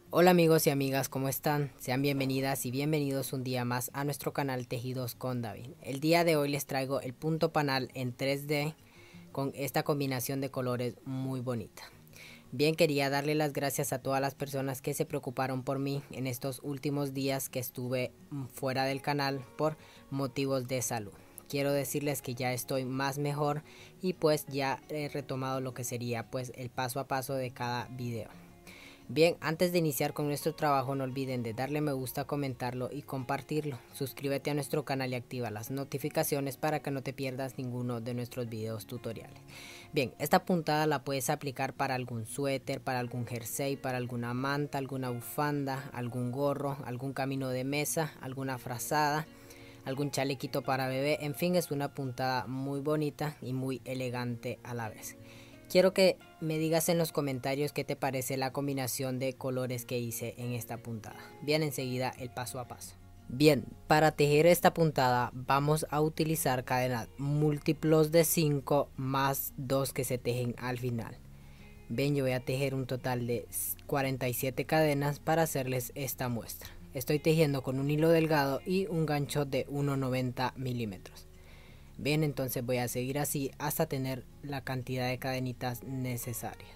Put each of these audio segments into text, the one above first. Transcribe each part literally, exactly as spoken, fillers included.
Hola amigos y amigas, ¿cómo están? Sean bienvenidas y bienvenidos un día más a nuestro canal Tejidos con David. El día de hoy les traigo el punto panal en tres D con esta combinación de colores muy bonita. Bien, quería darle las gracias a todas las personas que se preocuparon por mí en estos últimos días que estuve fuera del canal por motivos de salud. Quiero decirles que ya estoy más mejor y pues ya he retomado lo que sería pues el paso a paso de cada video. Bien, antes de iniciar con nuestro trabajo no olviden de darle me gusta, comentarlo y compartirlo. Suscríbete a nuestro canal y activa las notificaciones para que no te pierdas ninguno de nuestros videos tutoriales. Bien, esta puntada la puedes aplicar para algún suéter, para algún jersey, para alguna manta, alguna bufanda, algún gorro, algún camino de mesa, alguna frazada, algún chalequito para bebé. En fin, es una puntada muy bonita y muy elegante a la vez. Quiero que me digas en los comentarios qué te parece la combinación de colores que hice en esta puntada. Bien, enseguida el paso a paso. Bien, para tejer esta puntada vamos a utilizar cadenas múltiplos de cinco más dos que se tejen al final. Ven, yo voy a tejer un total de cuarenta y siete cadenas para hacerles esta muestra. Estoy tejiendo con un hilo delgado y un gancho de uno noventa milímetros. Bien, entonces voy a seguir así hasta tener la cantidad de cadenitas necesarias.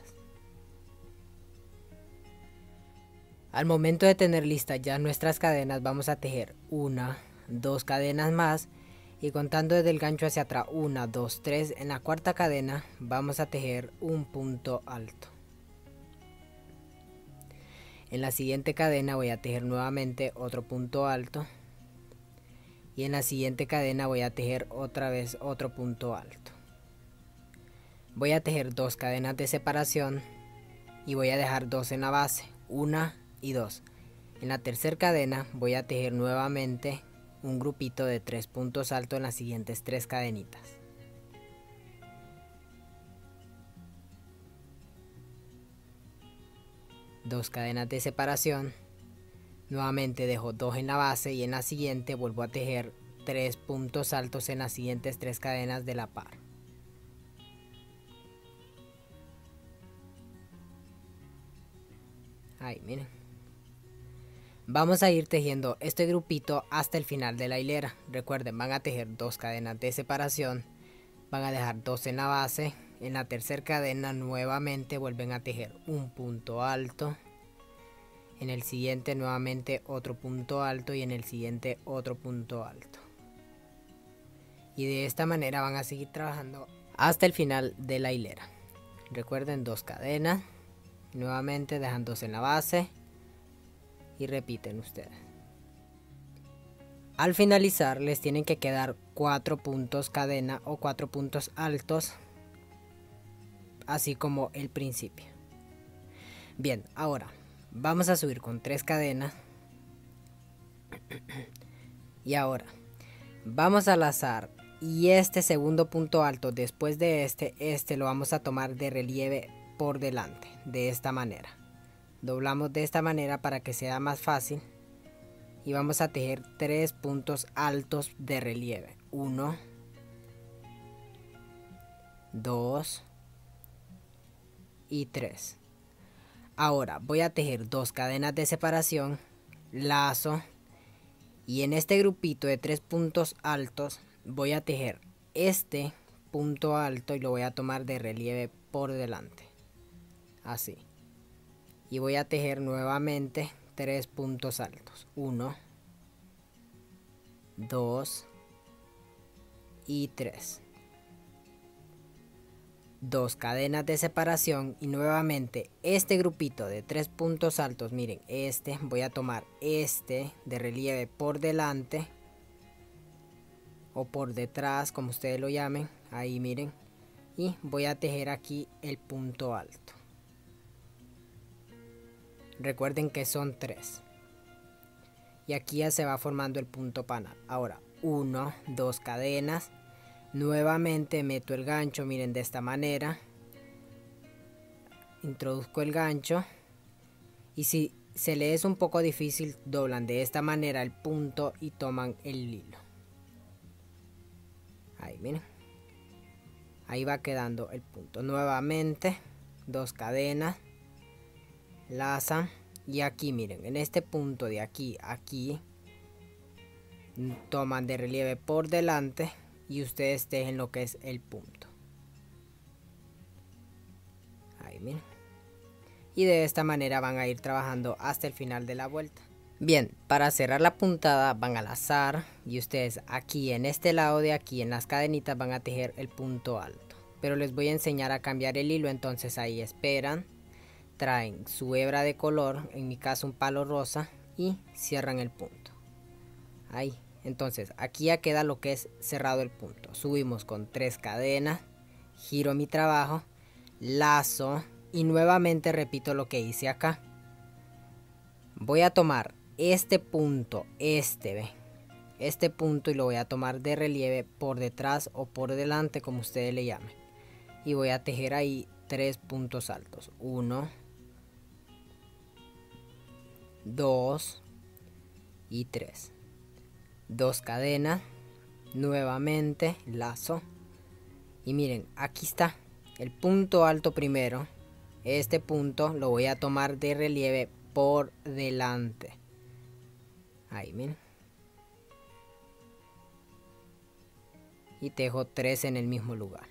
Al momento de tener listas ya nuestras cadenas, vamos a tejer una, dos cadenas más y contando desde el gancho hacia atrás, una, dos, tres. En la cuarta cadena vamos a tejer un punto alto. En la siguiente cadena voy a tejer nuevamente otro punto alto. Y en la siguiente cadena voy a tejer otra vez otro punto alto. Voy a tejer dos cadenas de separación y voy a dejar dos en la base, una y dos. En la tercera cadena voy a tejer nuevamente un grupito de tres puntos altos en las siguientes tres cadenitas. Dos cadenas de separación. Nuevamente dejo dos en la base y en la siguiente vuelvo a tejer tres puntos altos en las siguientes tres cadenas de la par. Ahí, miren. Vamos a ir tejiendo este grupito hasta el final de la hilera. Recuerden, van a tejer dos cadenas de separación. Van a dejar dos en la base. En la tercera cadena nuevamente vuelven a tejer un punto alto. En el siguiente nuevamente otro punto alto y en el siguiente otro punto alto. Y de esta manera van a seguir trabajando hasta el final de la hilera. Recuerden, dos cadenas. Nuevamente dejan dos en la base. Y repiten ustedes. Al finalizar les tienen que quedar cuatro puntos cadena o cuatro puntos altos. Así como el principio. Bien, ahora vamos a subir con tres cadenas. Y ahora vamos a lazar. Y este segundo punto alto después de este, este lo vamos a tomar de relieve por delante. De esta manera. Doblamos de esta manera para que sea más fácil. Y vamos a tejer tres puntos altos de relieve. uno, dos y tres. Ahora voy a tejer dos cadenas de separación, lazo, y en este grupito de tres puntos altos voy a tejer este punto alto y lo voy a tomar de relieve por delante. Así. Y voy a tejer nuevamente tres puntos altos. uno, dos y tres. Dos cadenas de separación y nuevamente este grupito de tres puntos altos, miren, este, voy a tomar este de relieve por delante o por detrás, como ustedes lo llamen, ahí miren, y voy a tejer aquí el punto alto. Recuerden que son tres. Y aquí ya se va formando el punto panal. Ahora, uno, dos cadenas. Nuevamente meto el gancho, miren, de esta manera. Introduzco el gancho. Y si se les es un poco difícil, doblan de esta manera el punto y toman el hilo. Ahí, miren. Ahí va quedando el punto. Nuevamente, dos cadenas. Lazan. Y aquí miren, en este punto de aquí a aquí, toman de relieve por delante y ustedes tejen lo que es el punto. Ahí miren. Y de esta manera van a ir trabajando hasta el final de la vuelta. Bien, para cerrar la puntada van a lazar y ustedes aquí en este lado de aquí en las cadenitas van a tejer el punto alto. Pero les voy a enseñar a cambiar el hilo, entonces ahí esperan, traen su hebra de color, en mi caso un palo rosa, y cierran el punto. Ahí, entonces aquí ya queda lo que es cerrado el punto. Subimos con tres cadenas, giro mi trabajo, lazo y nuevamente repito lo que hice acá. Voy a tomar este punto, este, ve, este punto y lo voy a tomar de relieve por detrás o por delante, como ustedes le llamen. Y voy a tejer ahí tres puntos altos. Uno, dos y tres. Dos cadenas, nuevamente lazo. Y miren, aquí está el punto alto primero. Este punto lo voy a tomar de relieve por delante. Ahí miren. Y tejo tres en el mismo lugar.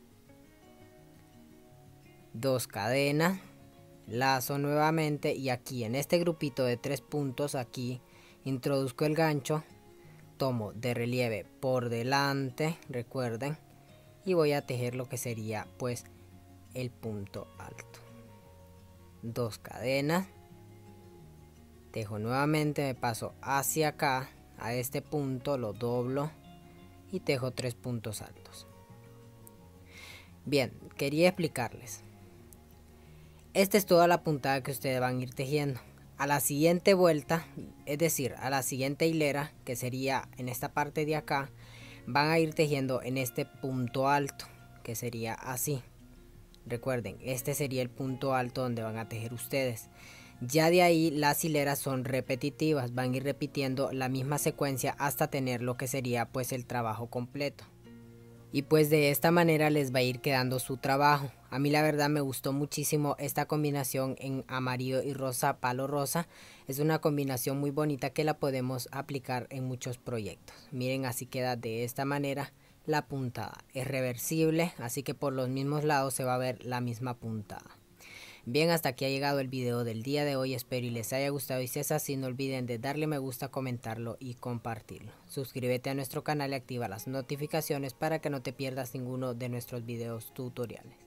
Dos cadenas, lazo nuevamente y aquí en este grupito de tres puntos aquí introduzco el gancho, tomo de relieve por delante, recuerden, y voy a tejer lo que sería pues el punto alto. Dos cadenas, tejo nuevamente, me paso hacia acá a este punto, lo doblo y tejo tres puntos altos. Bien, quería explicarles. Esta es toda la puntada que ustedes van a ir tejiendo. A la siguiente vuelta, es decir, a la siguiente hilera, que sería en esta parte de acá, van a ir tejiendo en este punto alto, que sería así. Recuerden, este sería el punto alto donde van a tejer ustedes. Ya de ahí las hileras son repetitivas, van a ir repitiendo la misma secuencia hasta tener lo que sería pues el trabajo completo. Y pues de esta manera les va a ir quedando su trabajo. A mí la verdad me gustó muchísimo esta combinación en amarillo y rosa, palo rosa. Es una combinación muy bonita que la podemos aplicar en muchos proyectos. Miren, así queda de esta manera la puntada. Es reversible, así que por los mismos lados se va a ver la misma puntada. Bien, hasta aquí ha llegado el video del día de hoy, espero y les haya gustado y si es así no olviden de darle me gusta, comentarlo y compartirlo. Suscríbete a nuestro canal y activa las notificaciones para que no te pierdas ninguno de nuestros videos tutoriales.